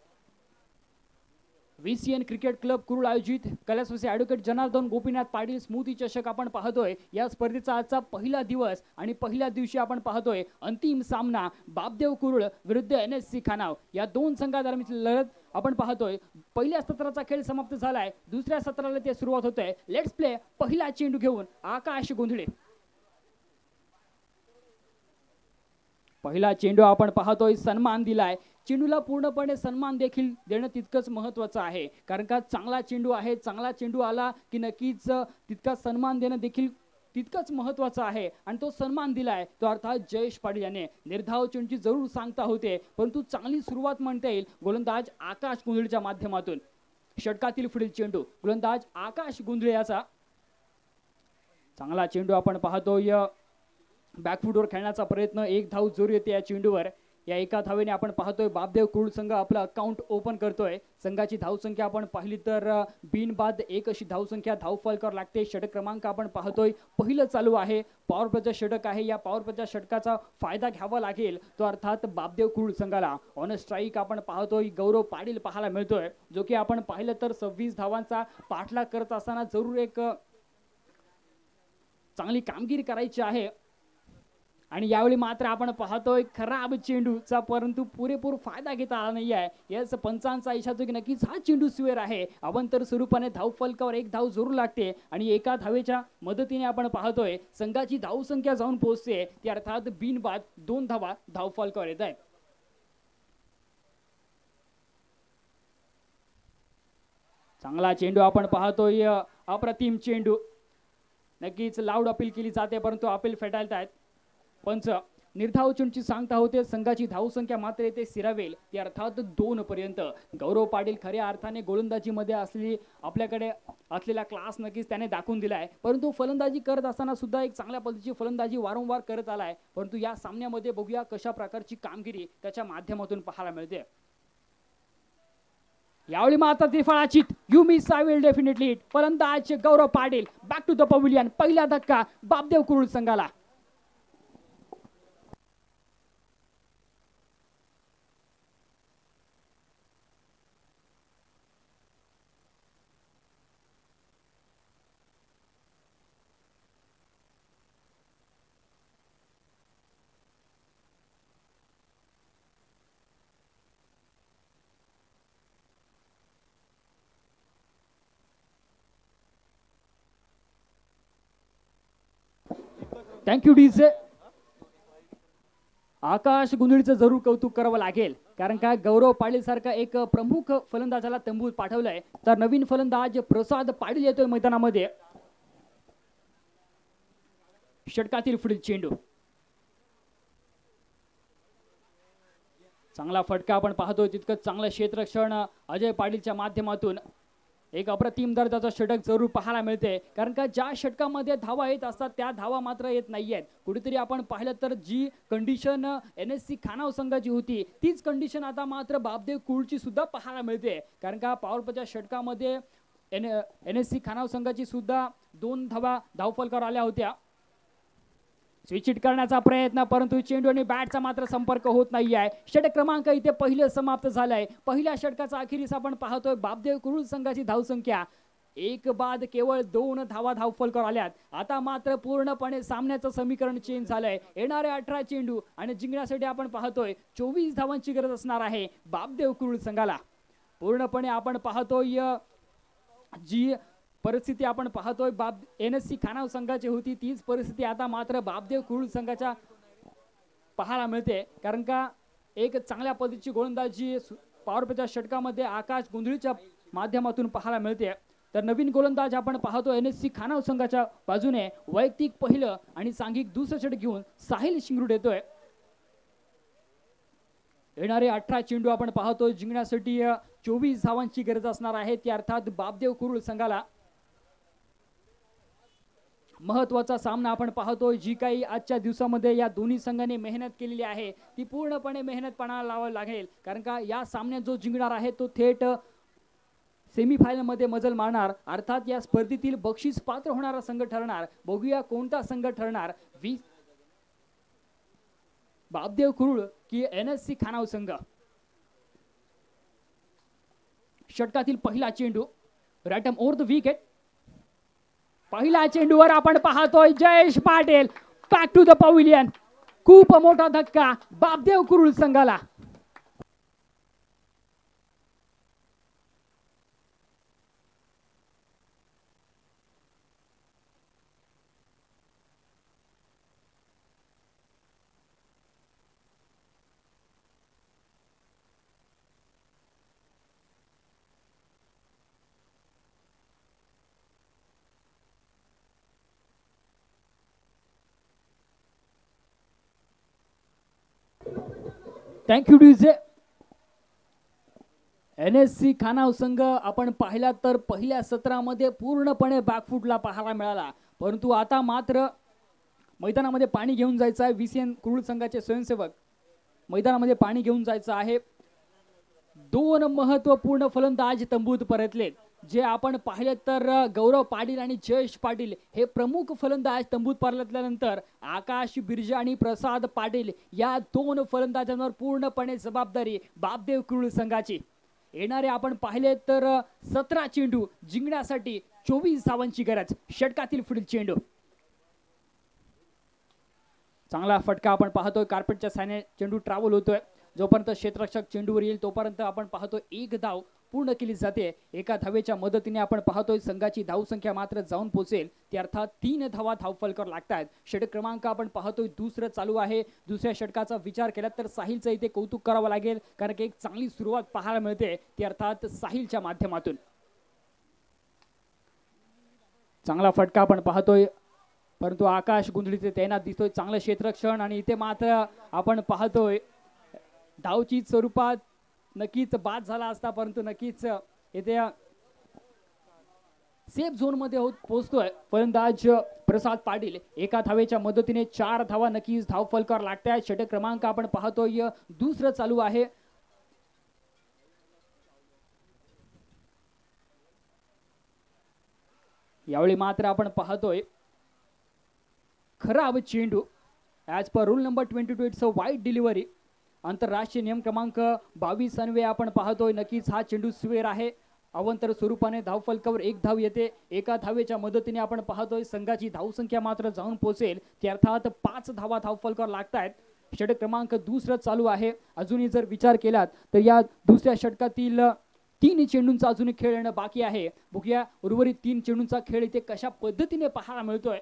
व्हीसीएन क्रिकेट क्लब कुरुळ आयोजित कैलासवासी ॲडव्होकेट जनार्दन गोपीनाथ पाटील स्मृती चषक आपण पाहतोय. या स्पर्धेचा आजचा पहिला दिवस आणि पहिल्या दिवशी आपण पाहतोय अंतिम सामना बापदेव कुरुळ विरुद्ध एन एस सी खानाव या दोन संघादरम्यानची लढत आपण पाहतोय. पहिल्या सत्राचा खेळ समाप्त झालाय, दुसऱ्या सत्राला ते सुरुवात होते. Let's play. पहिला चेंडू घेऊन आकाश गोंधळे. पहिला चेंडू आपण पाहतोय सन्मान दिलाय. चेंडूला पूर्णपणे सन्मान देखील देणं तितकंच महत्त्वाचं आहे कारण का चांगला चेंडू आहे, चांगला चेंडू आला की नक्कीच तितका सन्मान देणं देखील तितकंच महत्त्वाचं आहे आणि तो सन्मान दिलाय तो अर्थात जयेश पाटील याने. निर्धाव चेंडूची जरूर सांगता होते परंतु चांगली सुरुवात म्हणता येईल गोलंदाज आकाश गोंधळेच्या माध्यमातून. षटकातील पुढील चेंडू गोलंदाज आकाश गोंधळे याचा. चांगला चेंडू आपण पाहतोय बॅकफुटवर खेळण्याचा प्रयत्न, एक धाव जोर येते या चेंडूवर. या एका धावेने आपण पाहतोय बापदेव कुरुळ संघ आपला अकाउंट ओपन करतोय. संघाची धावसंख्या आपण पाहिली तर बिनबाद एक अशी धावसंख्या धाव फलकावर लागते. षटक क्रमांक आपण पाहतोय पहिलं चालू आहे, पॉवर प्लेचं षटक आहे. या पॉवर प्लेच्या षटकाचा फायदा घ्यावा लागेल तो अर्थात बापदेव कुरुळ संघाला. ऑन स्ट्राईक आपण पाहतोय गौरव पाटील पाहायला मिळतोय जो की आपण पाहिलं तर सव्वीस धावांचा पाठलाग करत असताना जरूर एक चांगली कामगिरी करायची आहे. आणि यावेळी मात्र आपण पाहतोय खराब चेंडूचा परंतु पुरेपूर फायदा घेता आला नाही आहे. याच पंचांचा इशारा की नक्कीच हा चेंडू स्वेर आहे. अवंतर स्वरूपाने धाव फलकावर एक धाव जरूर लागते आणि एका धावेच्या मदतीने आपण पाहतोय संघाची धावसंख्या जाऊन पोहोचते ती अर्थात बिनबाद दोन धावा धाव फलकावर येत आहेत. चांगला चेंडू आपण पाहतोय, अप्रतिम चेंडू. नक्कीच लाऊड अपील केली जाते परंतु अपील फेटाळत आहेत पंच. निर्धाव चेंडूची सांगता होते संघाची धावसंख्या मात्र येथे सिरावेल ती अर्थात दोन पर्यंत. गौरव पाटील खऱ्या अर्थाने गोलंदाजीमध्ये असलेली आपल्याकडे असलेला क्लास नक्कीच त्याने दाखवून दिलाय परंतु फलंदाजी करत असताना सुद्धा एक चांगल्या पद्धतीची फलंदाजी वारंवार करत आलाय. परंतु या सामन्यामध्ये बघूया कशा प्रकारची कामगिरी त्याच्या माध्यमातून पाहायला मिळते. यावेळी मात्र त्रिफळाचित you miss I will definitely hit. फलंदाज Gaurav Patil back to the pavilion. पहिला धक्का बापदेव कुरुळ संघाला. Thank you DJ. आकाश गोंधळेचं जरूर कौतुक करावं लागेल कारण का गौरव पाटील सारखा एक प्रमुख फलंदाजाला तंबूत पाठवलाय. तर नवीन फलंदाज प्रसाद पाटील येतोय मैदानामध्ये. षटकातील पुढील चेंडू, चांगला फटका आपण पाहतोय. तितकं चांगलं क्षेत्ररक्षण अजय पाटीलच्या माध्यमातून. एक अप्रतिम दर्जाचं षटक जरूर पाहायला मिळते. कारण का ज्या षटकामध्ये धावा येत असतात त्या धावा मात्र येत नाहीयेत. कुठेतरी आपण पाहिलं तर जी condition N S C Khanav संघाची होती तीच कंडिशन आता मात्र बापदेव कुळची सुद्धा पाहायला मिळते. कारण का पॉवर प्लेच्या षटकामध्ये N N S C Khanav संघाची सुद्धा दोन धावा धावफलकावर आल्या होत्या. स्विचिट करण्याचा प्रयत्न, परंतु चेंडू आणि बॅटचा मात्र संपर्क होत नाही आहे. षटक क्रमांक इथे पहिले समाप्त झालाय. पहिल्या षटकाचा अखेरीस आपण पाहतोय बापदेव कुरुळ संघाची धावसंख्या एक बाद केवळ दोन धावा धावफलकावर आल्यात. आता मात्र पूर्णपणे सामन्याचं समीकरण चेंज झालंय. येणारे अठरा चेंडू आणि जिंकण्यासाठी आपण पाहतोय चोवीस धावांची गरज असणार आहे बापदेव कुरुळ संघाला. पूर्णपणे आपण पाहतोय जी परिस्थिती आपण पाहतोय बाप एन एस सी खानाव संघाची होती तीच परिस्थिती आता मात्र बापदेव कुरुळ संघाच्या पाहायला मिळते. कारण का एक चांगल्या पद्धतीची गोलंदाजी पॉवर प्लेच्या षटकामध्ये आकाश गोंधळीच्या माध्यमातून पाहायला मिळते. तर नवीन गोलंदाज आपण पाहतो एन एस सी खानाव संघाच्या बाजूने वैयक्तिक पहिलं आणि सांघिक दुसरं षटक घेऊन साहिल शिंगरूड येतोय. येणारे अठरा चेंडू आपण पाहतोय जिंकण्यासाठी चोवीस धावांची गरज असणार आहे. ती अर्थात बापदेव कुरुळ संघाला. महत्वाचा सामना आपण पाहतोय. जी काही आजच्या दिवसामध्ये या दोन्ही संघाने मेहनत केलेली आहे ती पूर्णपणे मेहनत पणाला लावावी लागेल. कारण का या सामन्यात जो जिंकणार आहे तो थेट सेमीफायनल मध्ये मजल मारणार. अर्थात या स्पर्धेतील बक्षीस पात्र होणारा संघ ठरणार. बघूया कोणता संघ ठरणार, वीस बापदेव कुरुळ की एन एस सी खानाव संघ. षटकातील पहिला चेंडू रॅटम ओव्हर द विकेट. पहिल्या चेंडूवर आपण पाहतोय Jayesh Patil back to the pavilion. खूप मोठा धक्का बापदेव कुरुळ संघाला. Thank you DJ. N S C Khanav संघ आपण पाहिला तर पहिल्या सत्रामध्ये पूर्णपणे बॅकफुटला पाहायला मिळाला. परंतु आता मात्र मैदानामध्ये पाणी घेऊन जायचं आहे. व्ही सी एन कुरुळ संघाचे स्वयंसेवक मैदानामध्ये पाणी घेऊन जायचं आहे. दोन महत्वपूर्ण फलंदाज तंबूत परतले. जे आपण पाहिले तर गौरव पाटील आणि जयेश पाटील हे प्रमुख फलंदाज तंबूत परतल्यानंतर आकाश बिर्जा आणि प्रसाद पाटील या दोन फलंदाजांवर पूर्णपणे जबाबदारी बापदेव कुरुळ संघाची. येणारे आपण पाहिले तर सतरा चेंडू जिंकण्यासाठी चोवीस धावांची गरज. षटकातील पुढील चेंडू, चांगला फटका आपण पाहतोय. कार्पेटच्या सायने चेंडू ट्रॅव्हल होतोय. जोपर्यंत क्षेत्ररक्षक चेंडूवर येईल तोपर्यंत आपण पाहतोय एक धाव पूर्ण केली जाते. एका धावेच्या मदतीने आपण पाहतोय संघाची धावसंख्या मात्र जाऊन पोहोचेल. ती अर्थात तीन धावा धावफलकावर लागतात. षटक क्रमांक आपण पाहतोय दुसरं चालू आहे. दुसऱ्या षटकाचा विचार केला तर साहिलचं इथे कौतुक करावं लागेल. कारण की एक चांगली सुरुवात पाहायला मिळते ती अर्थात साहिलच्या माध्यमातून. चांगला फटका आपण पाहतोय परंतु आकाश गुंधळीचे तैनात दिसतोय. चांगलं क्षेत्ररक्षण आणि इथे मात्र आपण पाहतोय धावची स्वरूपात नक्कीच बाद झाला असता परंतु नक्कीच येथे सेफ झोन मध्ये होत पोहोचतोय फलंदाज प्रसाद पाटील. एका धावेच्या मदतीने चार धावा नक्कीच धावफलकावर लागतात. षटक क्रमांक आपण पाहतोय दुसरं चालू आहे. यावेळी मात्र आपण पाहतोय खराब चेंडू. As per rule number twenty two it's a wide delivery. आंतरराष्ट्रीय नियम क्रमांक बावीस अन्वये आपण पाहतोय नक्कीच हा चेंडू स्वेर आहे. अवंतर स्वरूपाने धावफलकावर एक धाव येते. एका धावेच्या मदतीने आपण पाहतोय संघाची धावसंख्या मात्र जाऊन पोहोचेल ती अर्थात पाच धावा धावफलकावर लागतायत. षटक क्रमांक दुसरं चालू आहे. अजूनही जर विचार केलात तर या दुसऱ्या षटकातील तीन चेंडूंचा अजूनही खेळ येणं बाकी आहे. बघूया उर्वरित तीन चेंडूंचा खेळ इथे कशा पद्धतीने पाहायला मिळतोय.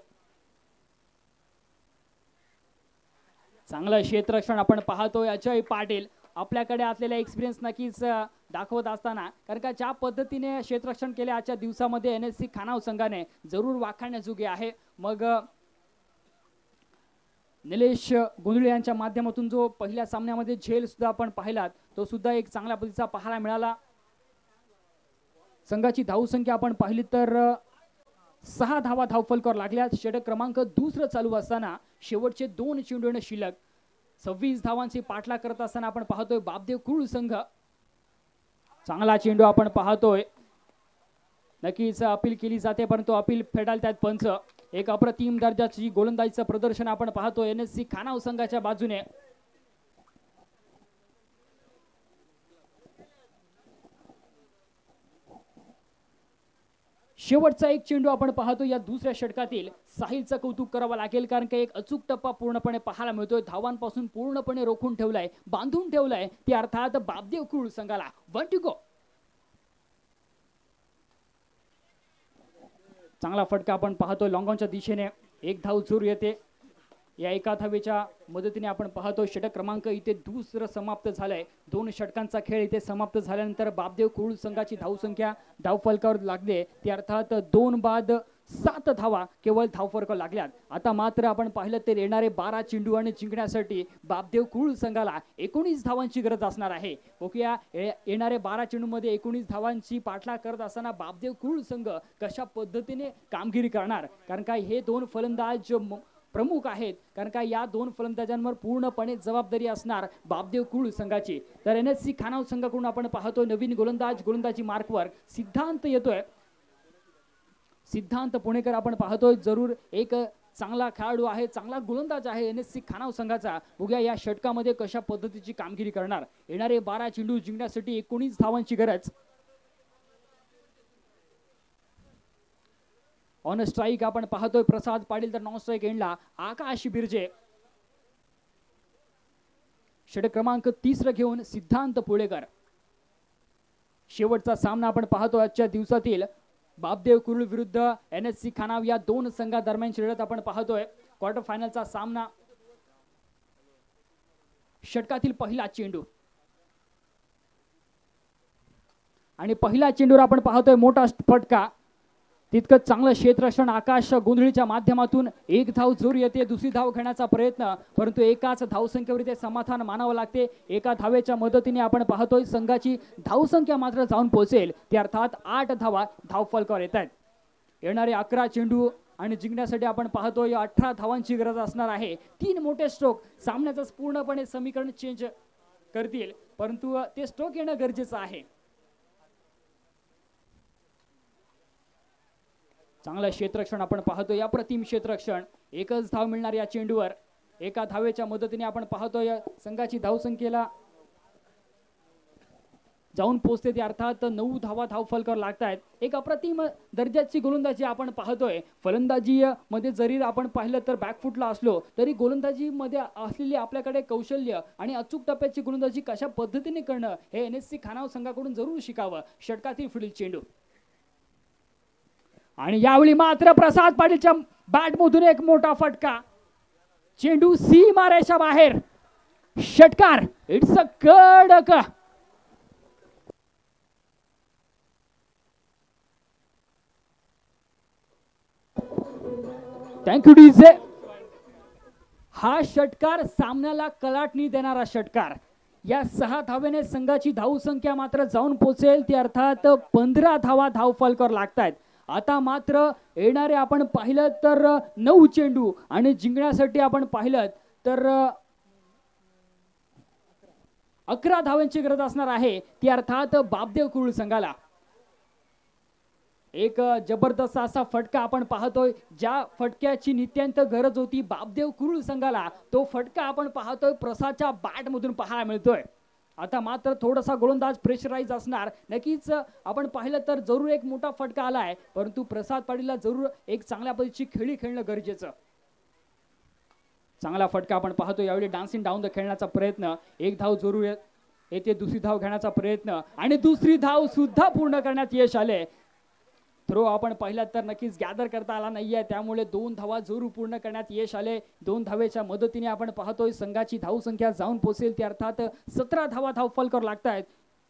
चांगलं क्षेत्ररक्षण आपण पाहतोय. अजय पाटील आपल्याकडे असलेला एक्सपिरियन्स नक्कीच अ, दाखवत असताना, कारण का ज्या पद्धतीने क्षेत्ररक्षण केले आजच्या दिवसामध्ये एन एस सी खानाव संघाने जरूर वाखाणण्याजोगे आहे. मग अ, निलेश गोंधळे यांच्या माध्यमातून जो पहिल्या सामन्यामध्ये झेल सुद्धा आपण पाहिलात तो सुद्धा एक चांगल्या पद्धतीचा पाहायला मिळाला. संघाची धावसंख्या आपण पाहिली तर अ, सहा धावा धावफलकावर लागल्या. षटक क्रमांक दुसरं चालू असताना शेवटचे दोन चेंडू येणं शिल्लक. सव्वीस धावांची पाठलाग करत असताना आपण पाहतोय बापदेव कुरुळ संघ. चांगला चेंडू आपण पाहतोय. नक्कीच अपील केली जाते परंतु अपील फेटाळतात पंच. एक अप्रतिम दर्जाची गोलंदाजीचं प्रदर्शन आपण पाहतोय एन एस सी खानाव संघाच्या बाजूने. शेवटचा एक चेंडू आपण पाहतो या दुसऱ्या षटकातील. साहिलचं कौतुक करावं लागेल कारण की एक अचूक टप्पा पूर्णपणे पाहायला मिळतोय. धावांपासून पूर्णपणे रोखून ठेवलाय, बांधून ठेवलाय ते अर्थात बापदेव कुरुळ संघाला. One to go. चांगला फटका आपण पाहतोय लॉंगॉनच्या दिशेने. एक धाव जोर येते. या एका धावेच्या मदतीने आपण पाहतो षटक क्रमांक इथे दुसरं समाप्त झालंय. दोन षटकांचा खेळ इथे समाप्त झाल्यानंतर बापदेव कुरुळ संघाची धावसंख्या धावफलकावर लागले ती अर्थात दोन बाद सात धावा केवळ धावफलकावर लागल्यात. आता मात्र आपण पाहिलं तर येणारे बारा चेंडू आणि जिंकण्यासाठी बापदेव कुरुळ संघाला एकोणीस धावांची गरज असणार आहे. ओके, येणारे बारा चेंडू मध्ये एकोणीस धावांची पाठलाग करत असताना बापदेव कुरुळ संघ कशा पद्धतीने कामगिरी करणार, कारण काय हे दोन फलंदाज प्रमुख आहेत, कारण का या दोन फलंदाजांवर पूर्णपणे जबाबदारी असणार बापदेव कुरुळ संघाची. तर एन एस सी खानाव संघाकडून आपण पाहतो नवीन गोलंदाज गोलंदाजी मार्कवर सिद्धांत येतोय. सिद्धांत पुणेकर आपण पाहतोय जरूर एक चांगला खेळाडू आहे, चांगला गोलंदाज आहे एन एस सी खानाव संघाचा. बघूया या षटकामध्ये कशा पद्धतीची कामगिरी करणार. येणारे बारा चेंडू जिंकण्यासाठी एकोणीस धावांची गरज. ऑन स्ट्राईक आपण पाहतोय प्रसाद पाटील तर नॉन स्ट्राईक एंडला आकाश बिर्जे. षटक क्रमांक तिसरं घेऊन सिद्धांत पुळेकर. शेवटचा सामना आपण पाहतो आजच्या दिवसातील बापदेव कुरुळ विरुद्ध एन एस सी खानाव या दोन संघादरम्यानची लढत आपण पाहतोय. क्वार्टर फायनलचा सामना. षटकातील पहिला चेंडू आणि पहिल्या चेंडूवर आपण पाहतोय मोठा फटका. तितकं चांगलं क्षेत्ररक्षण आकाश गोंधळीच्या माध्यमातून. एक धाव जोर येते. दुसरी धाव घेण्याचा प्रयत्न परंतु एकाच धावसंख्येवर ते समाधान मानावं लागते. एका धावेच्या मदतीने आपण पाहतोय संघाची धावसंख्या मात्र जाऊन पोहोचेल ते अर्थात आठ धावा धावफलकावर येत आहेत. येणारे अकरा चेंडू आणि जिंकण्यासाठी आपण पाहतोय अठरा धावांची गरज असणार आहे. तीन मोठे स्ट्रोक सामन्याचं पूर्णपणे समीकरण चेंज करतील परंतु ते स्ट्रोक येणं गरजेचं आहे. चांगलं क्षेत्ररक्षण आपण पाहतोय. या प्रतिम क्षेत्ररक्षण. एकच धाव मिळणार या चेंडूवर. एका धावेच्या मदतीने आपण पाहतोय संघाची धावसंख्येला जाऊन पोहोचते ते अर्थात नऊ धावा धावफलकावर लागतायत. एक अप्रतिम दर्जाची गोलंदाजी आपण पाहतोय. फलंदाजी मध्ये जरी आपण पाहिलं तर बॅकफुटला असलो तरी गोलंदाजी मध्ये असलेली आपल्याकडे कौशल्य आणि अचूक टप्प्याची गोलंदाजी कशा पद्धतीने करणं हे एन एस सी खानाव संघाकडून जरूर शिकावं. षटकातील पुढील चेंडू आणि यावेळी मात्र प्रसाद पाटीलच्या बॅट मधून एक मोठा फटका. चेंडू सीमारेषा बाहेर. षटकार. इट्स अ कडक. Thank you DJ. हा षटकार सामन्याला कलाटणी देणारा षटकार. या सहा धावेने संघाची धावसंख्या मात्र जाऊन पोहोचेल ती अर्थात पंधरा धावा धावफलकावर लागतायत. आता मात्र येणारे आपण पाहिलं तर नऊ चेंडू आणि जिंकण्यासाठी आपण पाहिलं तर अकरा धावांची गरज असणार आहे ती अर्थात बापदेव कुरुळ संघाला. एक जबरदस्त असा फटका आपण पाहतोय. ज्या फटक्याची नित्यांत गरज होती बापदेव कुरुळ संघाला तो फटका आपण पाहतोय प्रसादच्या बॅट मधून पाहायला मिळतोय. आता मात्र थोडासा गोलंदाज प्रेशराइज असणार. नक्कीच आपण पाहिलं तर जरूर एक मोठा फटका आलाय परंतु प्रसाद पाटीलला जरूर एक चांगल्या पद्धतीची खेळी खेळणं गरजेचं. चांगला फटका आपण पाहतो. यावेळी डान्सिंग डाऊन द खेळण्याचा प्रयत्न. एक धाव जरूर येते. दुसरी धाव घेण्याचा प्रयत्न आणि दुसरी धाव सुद्धा पूर्ण करण्यात यश आले. थ्रो आपण पाहिलात तर नक्कीच गॅदर करता आला नाहीये, त्यामुळे दोन धावा जरूर पूर्ण करण्यात यश आले. दोन धावेच्या मदतीने आपण पाहतोय संघाची धाव संख्या जाऊन पोहोचेल ती अर्थात सतरा धावा धाव फलकावर लागतायत.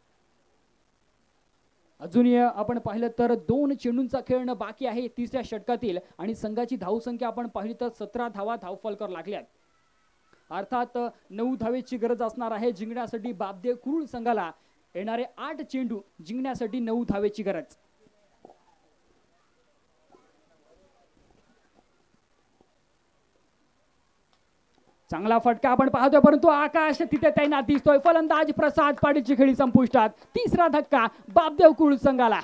अजूनही आपण पाहिलं तर दोन चेंडूंचा खेळणं बाकी आहे तिसऱ्या षटकातील आणि संघाची धाव संख्या आपण पाहिली तर सतरा धावा धाव फलकावर लागल्यात. अर्थात नऊ धावेची गरज असणार आहे जिंकण्यासाठी बापदेव कुरुळ संघाला. येणारे आठ चेंडू जिंकण्यासाठी नऊ धावेची गरज. चांगला फटका आपण पाहतोय परंतु आकाश तिथे तैनात दिसतोय. फलंदाज प्रसाद पाटीलची खेळी संपुष्टात. तिसरा धक्का बापदेव कुरुळ संघाला.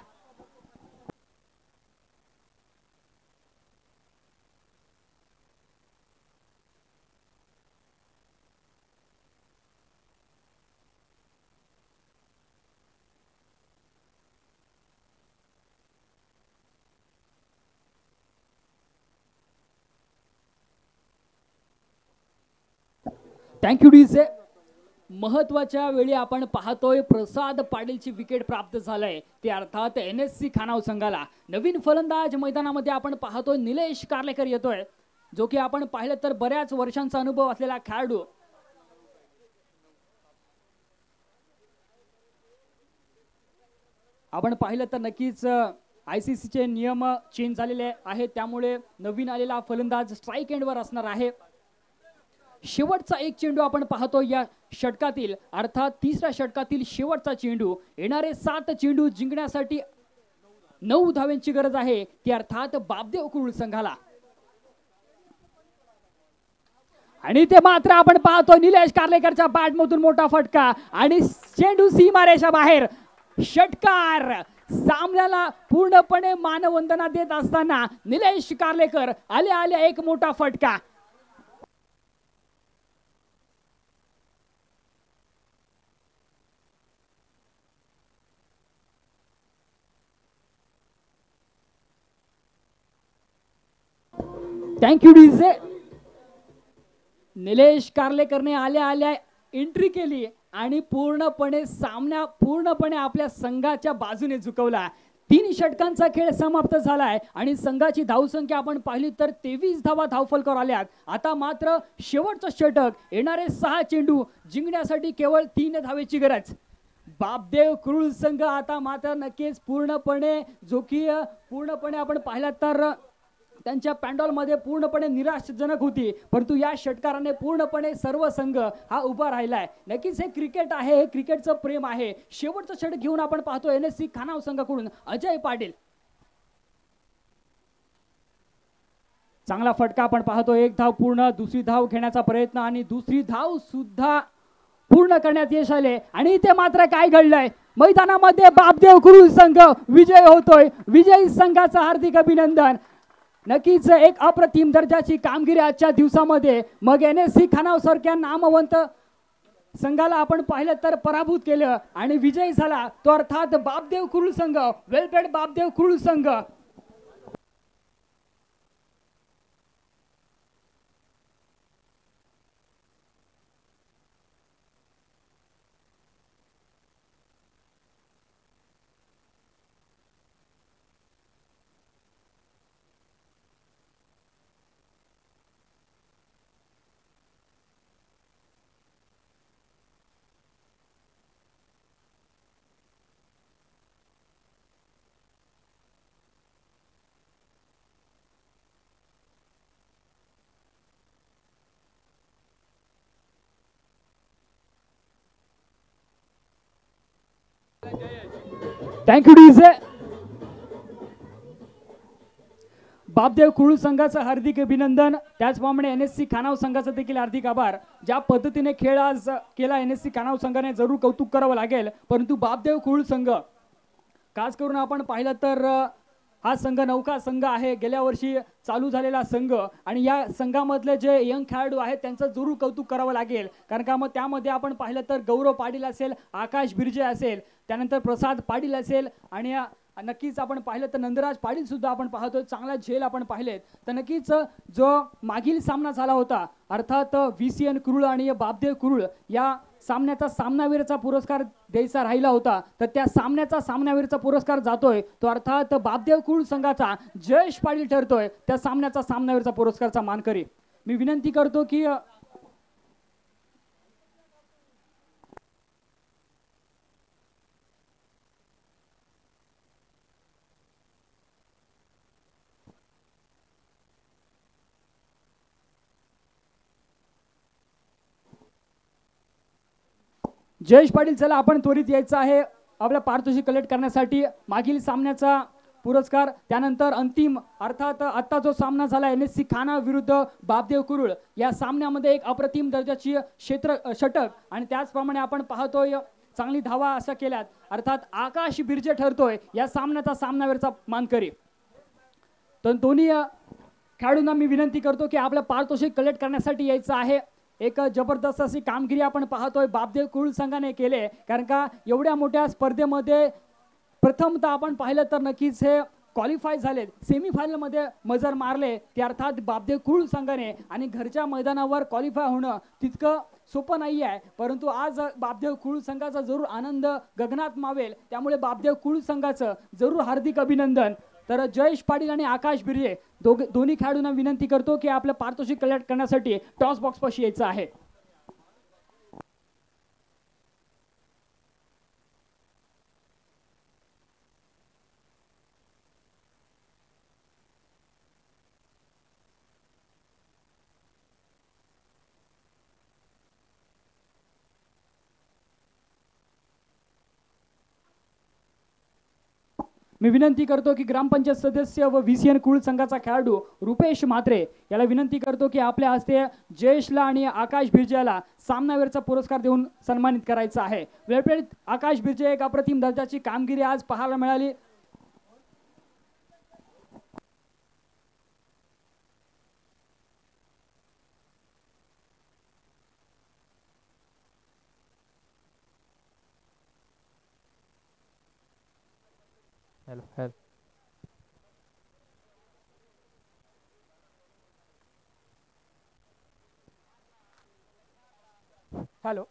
Thank you DJ. महत्वाच्या वेळी आपण पाहतोय प्रसाद पाटीलची विकेट प्राप्त झालंय ते अर्थात एन एस सी खानाव संघाला. नवीन फलंदाज मैदानामध्ये आपण पाहतोय निलेश कार्लेकर येतोय, जो की आपण पाहिलं तर बऱ्याच वर्षांचा अनुभव असलेला खेळाडू. आपण पाहिलं तर नक्कीच आयसीसीचे नियम चेंज झालेले आहेत, त्यामुळे नवीन आलेला फलंदाज स्ट्राईक एंडवर असणार आहे. शेवटचा एक चेंडू आपण पाहतो या षटकातील अर्थात तिसऱ्या षटकातील शेवटचा चेंडू. येणारे सात चेंडू जिंकण्यासाठी नऊ धाव्यांची गरज आहे ती अर्थात बापदेव कुरुळ संघाला. आणि ते मात्र आपण पाहतो निलेश कार्लेकरच्या बॅट मधून मोठा फटका आणि चेंडू सीमारेषा बाहेर. षटकार सामन्याला पूर्णपणे मानवंदना देत असताना निलेश कार्लेकर आले आले एक मोठा फटका. Thank you DJ. निलेश कार्लेकरने आल्या आल्या एंट्री केली आणि पूर्णपणे सामना पूर्णपणे आपल्या संघाच्या बाजूने झुकवला. तीन षटकांचा खेळ समाप्त झालाय आणि संघाची धावसंख्या आपण पाहिली तर तेवीस धावा धावफलकावर आल्यात. आता मात्र शेवटचं षटक. येणारे सहा चेंडू जिंकण्यासाठी केवळ तीन धावेची गरज. बापदेव कुरुळ संघ आता मात्र नक्कीच पूर्णपणे जो की पूर्णपणे आपण पाहिला तर त्यांच्या पॅन्डॉल मध्ये पूर्णपणे निराशाजनक होती, परंतु या षटकाराने पूर्णपणे सर्व संघ हा उभा राहिलाय. नक्कीच हे क्रिकेट आहे, हे क्रिकेटचं प्रेम आहे. शेवटचं षटक घेऊन आपण पाहतो एन एस सी खानाव संघाकडून अजय पाटील. चांगला फटका आपण पाहतो. एक धाव पूर्ण. दुसरी धाव घेण्याचा प्रयत्न आणि दुसरी धाव सुद्धा पूर्ण करण्यात यश आले. आणि इथे मात्र काय घडलंय मैदानामध्ये बापदेव कुरुळ संघ विजय होतोय. विजयी संघाचं हार्दिक अभिनंदन. नक्कीच एक अप्रतिम दर्जाची कामगिरी आजच्या दिवसामध्ये. मग एन एस सी खानाव सारख्या नामवंत संघाला आपण पाहिलं तर पराभूत केलं आणि विजयी झाला तो अर्थात बापदेव कुरुळ संघ. वेल प्लेड बापदेव कुरुळ संघ. Thank you DJ. बापदेव कुरुळ संघाचं हार्दिक अभिनंदन. त्याचप्रमाणे एन एस सी खानाव संघाचा देखील हार्दिक आभार. ज्या पद्धतीने खेळ आज केला एन एस सी खानाव संघाने जरूर कौतुक करावं लागेल. परंतु बापदेव कुरुळ संघ खास करून आपण पाहिलं तर हा संघ नौका संघ आहे, गेल्या वर्षी चालू झालेला संघ. आणि या संघामधले जे यंग खेळाडू आहेत त्यांचं जरूर कौतुक करावं लागेल. कारण का मग त्यामध्ये आपण पाहिलं तर गौरव पाटील असेल, आकाश बिर्जे असेल, त्यानंतर प्रसाद पाटील असेल आणि नक्कीच आपण पाहिलं तर नंदराज पाटील सुद्धा आपण पाहतोय. चांगला झेल आपण पाहिलेत. तर नक्कीच जो मागील सामना झाला होता अर्थात व्ही सी एन कुरुळ आणि बापदेव कुरुळ या सामन्याचा सामनावीरचा पुरस्कार द्यायचा राहिला होता, तर त्या सामन्याचा सामनावीरचा पुरस्कार जातोय तो अर्थात बापदेव कुळ संघाचा जयेश पाटील ठरतोय त्या सामन्याचा सामनावीरचा पुरस्कारचा मानकरी. मी विनंती करतो की जयेश पाटील, चला आपण त्वरित यायचं आहे आपल्या पारितोषिक कलेक्ट करण्यासाठी. मागील सामन्याचा पुरस्कार, त्यानंतर अंतिम अर्थात आता जो सामना झाला एन एस सी खाना विरुद्ध बापदेव कुरुळ, या सामन्यामध्ये एक अप्रतिम दर्जाची क्षेत्र षटक आणि त्याचप्रमाणे आपण पाहतोय चांगली धावा अशा केल्यात, अर्थात आकाश बिर्जे ठरतोय या सामन्याचा सामनावीरचा मानकरी. तर दोन्ही खेळाडूंना मी विनंती करतो की आपलं पारितोषिक कलेक्ट करण्यासाठी यायचं आहे. एक जबरदस्त अशी कामगिरी आपण पाहतोय बापदेव कुरुळ संघाने केले, कारण का एवढ्या मोठ्या स्पर्धेमध्ये प्रथमतः आपण पाहिलं तर नक्कीच हे क्वालिफाय झाले, सेमीफायनलमध्ये मजर मारले ते अर्थात बापदेव कुरुळ संघाने. आणि घरच्या मैदानावर क्वालिफाय होणं तितकं सोपं नाही आहे, परंतु आज बापदेव कुरुळ संघाचा जरूर आनंद गगनात मावेल, त्यामुळे बापदेव कुरुळ संघाचं जरूर हार्दिक अभिनंदन. तर जयेश पाटील आणि आकाश बिर्जे दोघ दोन्ही खेळाडूंना विनंती करतो की आपलं पारितोषिक कलेक्ट करण्यासाठी टॉस बॉक्स पाशी यायचं आहे. मी विनंती करतो की ग्रामपंचायत सदस्य व व्हीसीएन कुळ संघाचा खेळाडू रुपेश म्हात्रे याला विनंती करतो की आपल्या हस्ते जयेशला आणि आकाश बिर्जेला सामनावीरचा पुरस्कार देऊन सन्मानित करायचा आहे. वेळप्रेरित आकाश बिर्जे एक अप्रतिम दर्जाची कामगिरी आज पाहायला मिळाली. हॅलो हॅलो हॅलो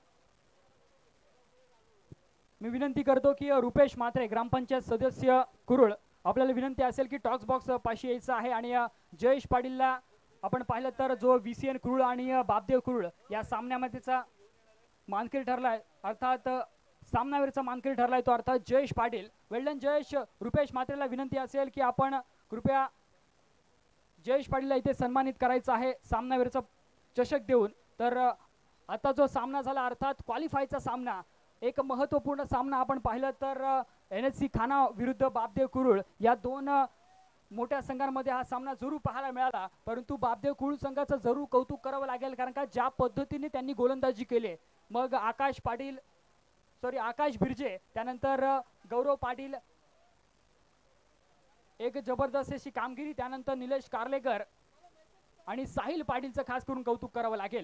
मी विनंती करतो की रुपेश म्हात्रे ग्रामपंचायत सदस्य कुरुळ, आपल्याला विनंती असेल की टॉक्स बॉक्स पाशी यायचं आहे. आणि जयेश पाटीलला आपण पाहिलं तर जो व्हीसीएन कुरुळ आणि बापदेव कुरुळ या सामन्यामध्येचा मानकरी ठरलाय, अर्थात सामनावीरचा मानकरी ठरलाय तो अर्थात जयेश पाटील. वेल्डन जयेश. रुपेश म्हात्रेला विनंती असेल की आपण कृपया जयेश पाटीलला इथे सन्मानित करायचं आहे सामनावीरचा चषक देऊन. तर आता जो सामना झाला अर्थात क्वालिफायचा सामना, एक महत्त्वपूर्ण सामना आपण पाहिलं तर एन एस सी खाना विरुद्ध बापदेव कुरुळ या दोन मोठ्या संघांमध्ये हा सामना जरूर पाहायला मिळाला, परंतु बापदेव कुरुळ संघाचं जरूर कौतुक करावं लागेल, कारण का ज्या पद्धतीने त्यांनी गोलंदाजी केली. मग आकाश पाटील सॉरी आकाश बिर्जे, त्यानंतर गौरव पाटील एक जबरदस्त अशी कामगिरी, त्यानंतर निलेश कार्लेकर आणि साहिल पाटीलचं खास करून कौतुक करावं लागेल.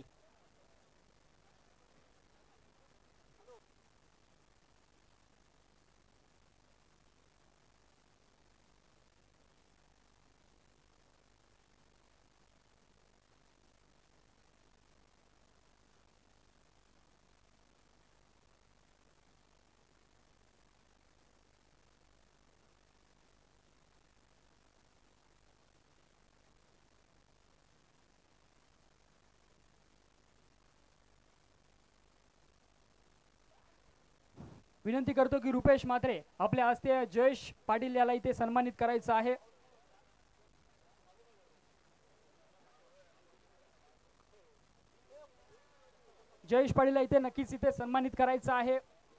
विनंती करतो की रुपेश म्हात्रे आपल्या हस्ते जयेश पाटील याला इथे सन्मानित करायचं आहे. जयेश पाटीलला इथे नक्कीच इथे सन्मानित करायचं आहे.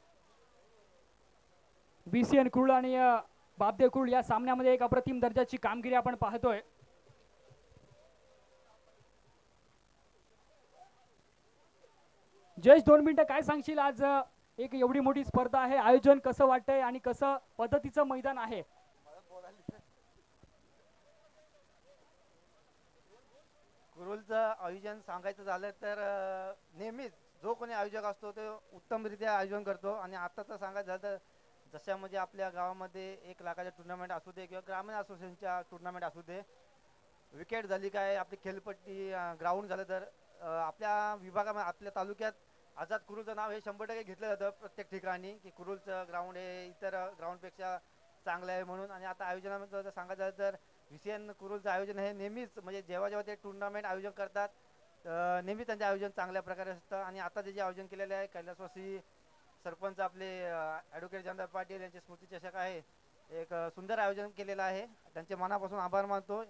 बीसीएन कुरुळ आणि बापदेव कुरुळ या सामन्यामध्ये एक अप्रतिम दर्जाची कामगिरी आपण पाहतोय. जयेश, दोन मिनिटं काय सांगशील, आज एक एवढी मोठी स्पर्धा आहे, आयोजन कसं वाटतंय आणि कसं पद्धतीचं मैदान आहे? कुरुलचं आयोजन सांगायचं झालं तर नेहमीच जो कोणी आयोजक असतो ते उत्तमरित्या आयोजन करतो. आणि आत्ताचं सांगायचं झालं तर जशा म्हणजे आपल्या गावामध्ये एक लाखाच्या टुर्नामेंट असू दे किंवा ग्रामीण असोसिएशनच्या टुर्नामेंट असू दे, विकेट झाली काय, आपली खेळपट्टी ग्राउंड झालं तर आपल्या विभागामध्ये आपल्या तालुक्यात आझाद कुरुलचं नाव हे शंभर टक्के घेतलं जातं प्रत्येक ठिकाणी की कुरुलचं ग्राउंड हे इतर ग्राउंडपेक्षा चांगलं आहे म्हणून. आणि आता आयोजनामध्ये जर सांगायचं झालं तर व्ही सी एन कुरुलचं आयोजन हे नेहमीच म्हणजे जेव्हा जेव्हा ते टुर्नामेंट आयोजन करतात अं, नेहमी त्यांचे आयोजन चांगल्या प्रकारे असतं. आणि आता जे जे आयोजन केलेले आहे कैलासवासी सरपंच आपले ॲडव्होकेट जनता पाटील यांचे स्मृती चषक आहे एक अ, सुंदर आयोजन केलेलं आहे. त्यांचे मनापासून आभार मानतो.